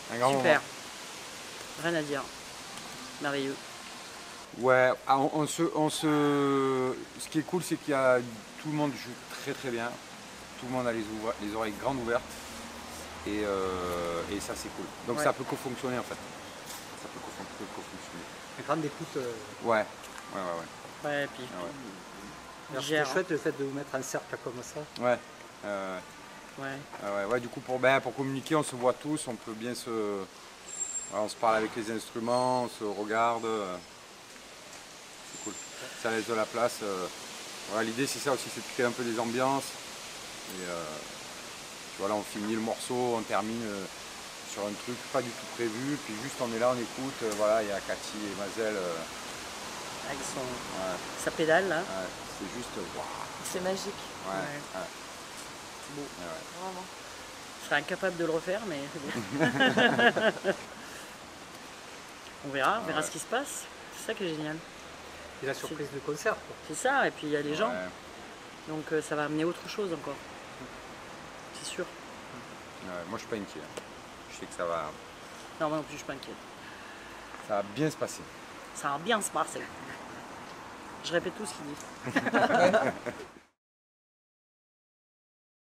Un grand Super. Rien à dire. Merveilleux. Ouais, ce qui est cool, c'est qu'il y a tout le monde joue très très bien. Tout le monde a les oreilles grandes ouvertes. Et ça, c'est cool. Donc Ouais. ça peut co-fonctionner en fait. Ça peut co-fonctionner. La grande écoute. Ouais. Ouais, et puis Alors, gère, c'était chouette le fait de vous mettre un cercle comme ça. Ouais. ouais. Du coup, pour communiquer, on se voit tous, on peut bien se... Voilà, on se parle avec les instruments, on se regarde. C'est cool. Ça laisse de la place. Voilà, l'idée, c'est ça aussi, c'est de créer un peu des ambiances. Et voilà, on finit le morceau, on termine sur un truc pas du tout prévu, puis juste on est là, on écoute. Voilà, il y a Cathy et Mazel. Avec sa pédale là. Ouais, c'est juste... Wow. C'est magique. Ouais. C'est beau. Vraiment. Je serais incapable de le refaire, mais c'est beau. On verra ce qui se passe. C'est ça qui est génial. Et la surprise de concert, quoi. C'est ça, et puis il y a les gens. Ouais. Donc ça va amener autre chose encore. C'est sûr. Ouais, moi, je suis pas inquiet. Je sais que ça va Non, moi non plus, je suis pas inquiète. bien se passer. Ça va bien se passer. Je répète tout ce qu'il dit.